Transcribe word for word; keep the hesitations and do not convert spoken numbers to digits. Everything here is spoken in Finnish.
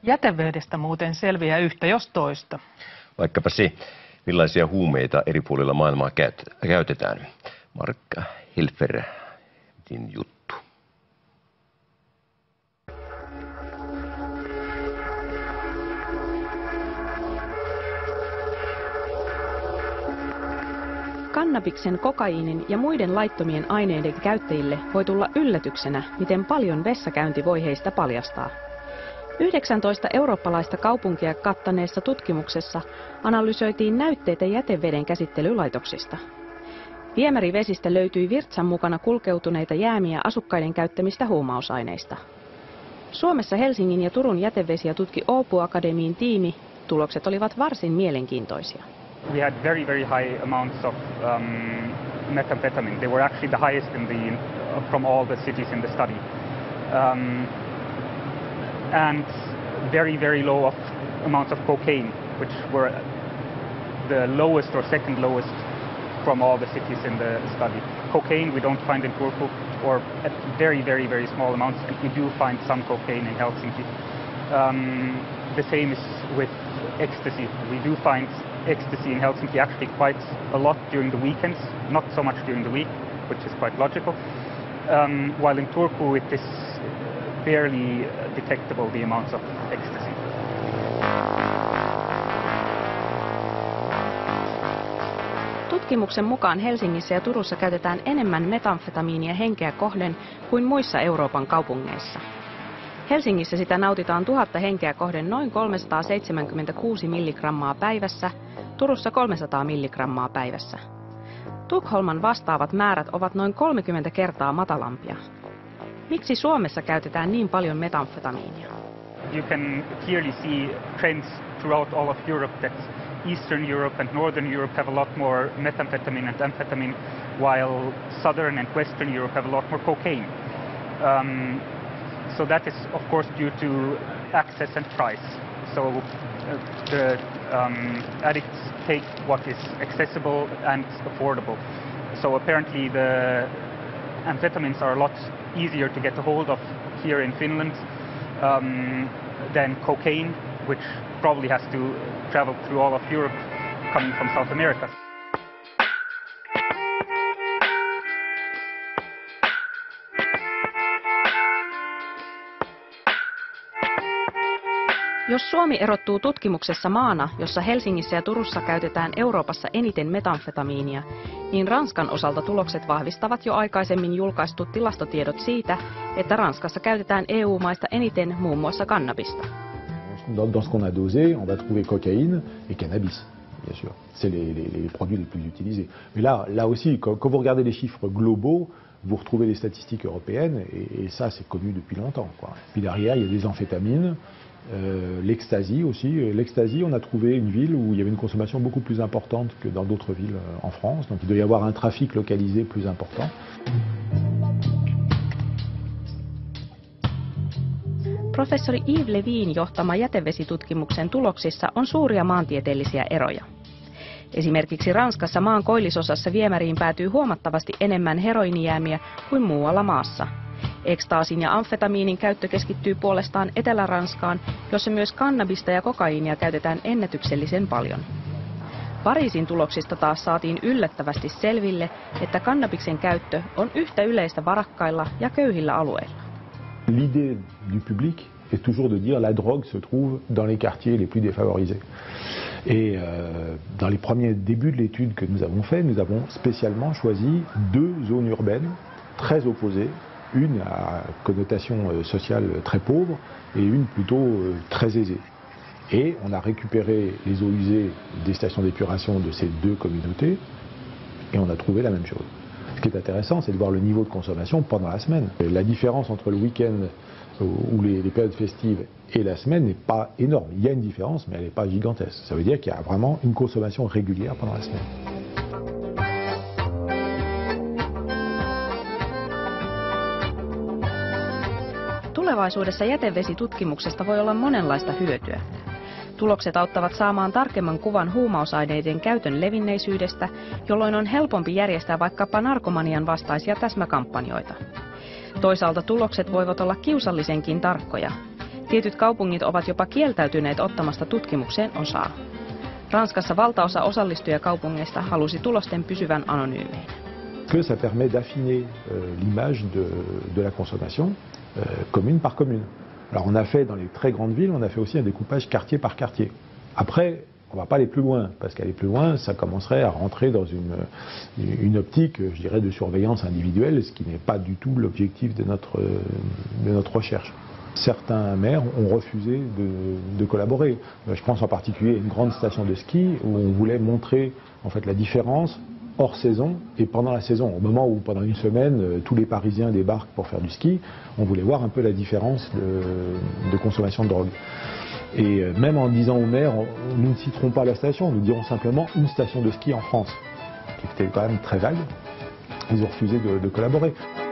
Jätevedestä muuten selviää yhtä jos toista. Vaikkapa se, millaisia huumeita eri puolilla maailmaa käytetään. Markka Helfertin juttu. Kannabiksen, kokaiinin ja muiden laittomien aineiden käyttäjille voi tulla yllätyksenä, miten paljon vessakäynti voi heistä paljastaa. yhdeksäntoista eurooppalaista kaupunkia kattaneessa tutkimuksessa analysoitiin näytteitä jäteveden käsittelylaitoksista. Viemärivesistä löytyi virtsan mukana kulkeutuneita jäämiä asukkaiden käyttämistä huumausaineista. Suomessa Helsingin ja Turun jätevesiä tutki Åbo Akademiin tiimi. Tulokset olivat varsin mielenkiintoisia. We had very, very high amounts of um, methamphetamine. They were actually the highest in the, uh, from all the cities in the study. Um, and very, very low of amounts of cocaine, which were the lowest or second lowest from all the cities in the study. Cocaine we don't find in Turku, or at very, very, very small amounts, and we do find some cocaine in Helsinki. Um, the same is with ecstasy. We do find ecstasy in Helsinki actually quite a lot during the weekends, not so much during the week, which is quite logical. Um, while in Turku it is barely detectable, the amounts of ecstasy. Tutkimuksen mukaan Helsingissä ja Turussa käytetään enemmän metamfetamiinia henkeä kohden kuin muissa Euroopan kaupungeissa. Helsingissä sitä nautitaan tuhatta henkeä kohden noin kolmesataaseitsemänkymmentäkuusi milligrammaa päivässä, Turussa kolmesataa milligrammaa päivässä. Tukholman vastaavat määrät ovat noin kolmekymmentä kertaa matalampia. Miksi Suomessa käytetään niin paljon metamfetamiinia? You can clearly see trends throughout all of Europe that Eastern Europe and Northern Europe have a lot more methamphetamine and amphetamine, while Southern and Western Europe have a lot more cocaine. Um, so that is, of course, due to access and price. So uh, the um, addicts take what is accessible and affordable. So apparently the amphetamines are a lot easier to get a hold of here in Finland um, than cocaine, which probably has to travel through all of Europe coming from South America. Jos Suomi erottuu tutkimuksessa maana, jossa Helsingissä ja Turussa käytetään Euroopassa eniten metamfetamiinia, niin Ranskan osalta tulokset vahvistavat jo aikaisemmin julkaistut tilastotiedot siitä, että Ranskassa käytetään E U-maista eniten muun muassa kannabista. Dans ce qu'on a dosé, on va trouver cocaïne et cannabis, bien sûr. C'est les, les, les produits les plus utilisés. Mais là, là aussi, quand, quand vous regardez les chiffres globaux, vous retrouvez les statistiques européennes, et, et ça, c'est connu depuis longtemps, quoi. Puis derrière, il y a des amphétamines, euh, l'ecstasy aussi. L'ecstasy, on a trouvé une ville où il y avait une consommation beaucoup plus importante que dans d'autres villes en France, donc il doit y avoir un trafic localisé plus important. Professori Yves Levin johtama jätevesitutkimuksen tuloksissa on suuria maantieteellisiä eroja. Esimerkiksi Ranskassa maan koillisosassa viemäriin päätyy huomattavasti enemmän heroinijäämiä kuin muualla maassa. Ekstaasin ja amfetamiinin käyttö keskittyy puolestaan Etelä-Ranskaan, jossa myös kannabista ja kokaiinia käytetään ennätyksellisen paljon. Pariisin tuloksista taas saatiin yllättävästi selville, että kannabiksen käyttö on yhtä yleistä varakkailla ja köyhillä alueilla. L'idée du public est toujours de dire la drogue se trouve dans les quartiers les plus défavorisés. Et euh, dans les premiers débuts de l'étude que nous avons fait, nous avons spécialement choisi deux zones urbaines très opposées, une à connotation sociale très pauvre et une plutôt euh, très aisée. Et on a récupéré les eaux usées des stations d'épuration de ces deux communautés et on a trouvé la même chose. Ce qui est intéressant, c'est de voir le niveau de consommation pendant la semaine. La différence entre le week-end ou les, les périodes festives et la semaine n'est pas énorme. Il y a une différence, mais elle n'est pas gigantesque. Ça veut dire qu'il y a vraiment une consommation régulière pendant la semaine. Tulevaisuudessa jätevesitutkimuksesta voi olla monenlaista hyötyä. Tulokset auttavat saamaan tarkemman kuvan huumausaineiden käytön levinneisyydestä, jolloin on helpompi järjestää vaikkapa narkomanian vastaisia täsmäkampanjoita. Toisaalta tulokset voivat olla kiusallisenkin tarkkoja. Tietyt kaupungit ovat jopa kieltäytyneet ottamasta tutkimukseen osaa. Ranskassa valtaosa osallistujakaupungeista halusi tulosten pysyvän anonyymeinä. Que ça permet d'affiner euh, l'image de, de la consommation euh, commune par commune. Alors on a fait dans les très grandes villes, on a fait aussi un découpage quartier par quartier. Après, on ne va pas aller plus loin, parce qu'aller plus loin, ça commencerait à rentrer dans une, une optique, je dirais, de surveillance individuelle, ce qui n'est pas du tout l'objectif de notre, de notre recherche. Certains maires ont refusé de, de collaborer. Je pense en particulier à une grande station de ski où on voulait montrer en fait la différence hors saison et pendant la saison. Au moment où pendant une semaine tous les Parisiens débarquent pour faire du ski, on voulait voir un peu la différence de, de consommation de drogue. Et même en disant aux maires, nous ne citerons pas la station, nous dirons simplement une station de ski en France, qui était quand même très vague, ils ont refusé de, de collaborer.